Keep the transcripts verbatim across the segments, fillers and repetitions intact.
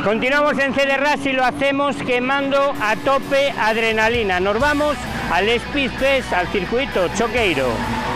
Continuamos en Cederras y lo hacemos quemando a tope adrenalina. Nos vamos al Speed Fest, al circuito Choqueiro.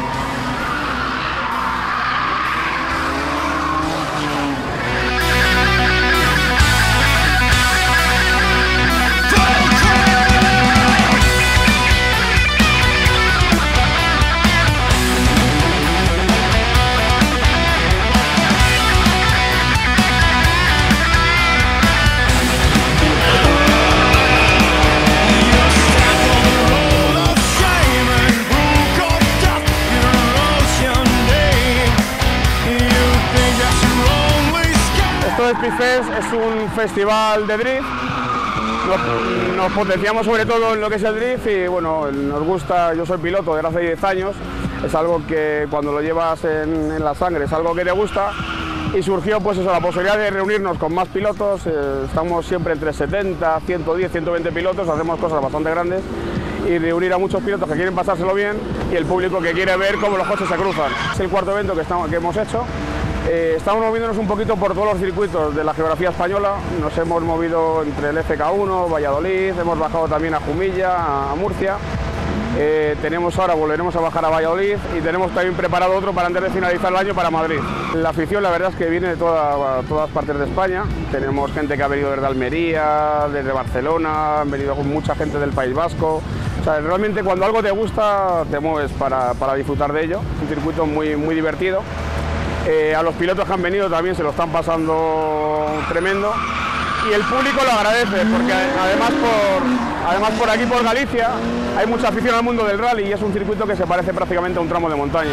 El Speed Fest es un festival de drift. Nos, nos potenciamos sobre todo en lo que es el drift y bueno, nos gusta, yo soy piloto desde hace diez años, es algo que cuando lo llevas en, en la sangre es algo que te gusta y surgió pues eso, la posibilidad de reunirnos con más pilotos, eh, estamos siempre entre setenta, ciento diez, ciento veinte pilotos, hacemos cosas bastante grandes y reunir a muchos pilotos que quieren pasárselo bien y el público que quiere ver cómo los coches se cruzan. Es el cuarto evento que, estamos, que hemos hecho. Eh, estamos moviéndonos un poquito por todos los circuitos de la geografía española, nos hemos movido entre el F K uno, Valladolid, hemos bajado también a Jumilla, a, a Murcia, eh, tenemos ahora, volveremos a bajar a Valladolid y tenemos también preparado otro para antes de finalizar el año para Madrid. La afición la verdad es que viene de toda, todas partes de España, tenemos gente que ha venido desde Almería, desde Barcelona, han venido mucha gente del País Vasco. O sea, realmente cuando algo te gusta te mueves para, para disfrutar de ello, un circuito muy, muy divertido. Eh, a los pilotos que han venido también se lo están pasando tremendo y el público lo agradece porque además por, además por aquí por Galicia hay mucha afición al mundo del rally y es un circuito que se parece prácticamente a un tramo de montaña.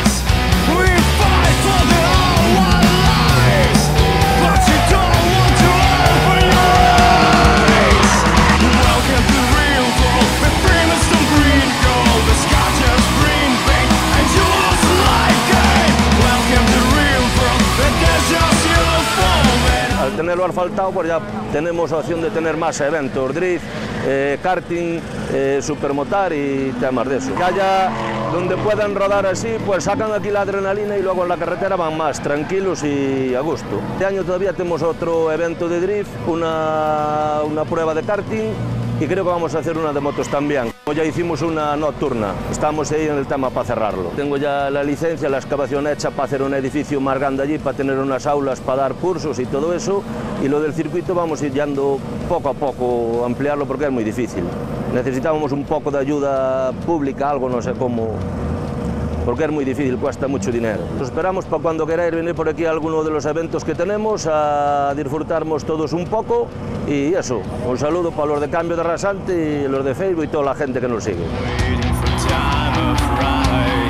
Al tenerlo asfaltado, pues ya tenemos opción de tener más eventos, drift, eh, karting, eh, supermotar y temas de eso. Que haya donde puedan rodar así, pues sacan aquí la adrenalina y luego en la carretera van más tranquilos y a gusto. Este año todavía tenemos otro evento de drift, una, una prueba de karting y creo que vamos a hacer una de motos también. Ya hicimos una nocturna, estamos ahí en el tema para cerrarlo. Tengo ya la licencia, la excavación hecha para hacer un edificio más grande allí, para tener unas aulas, para dar cursos y todo eso. Y lo del circuito vamos a ir yendo poco a poco, ampliarlo porque es muy difícil. Necesitábamos un poco de ayuda pública, algo, no sé cómo, porque es muy difícil, cuesta mucho dinero. Os esperamos para cuando queráis venir por aquí a alguno de los eventos que tenemos, a disfrutarnos todos un poco y eso, un saludo para los de Cambio de Rasante y los de Facebook y toda la gente que nos sigue.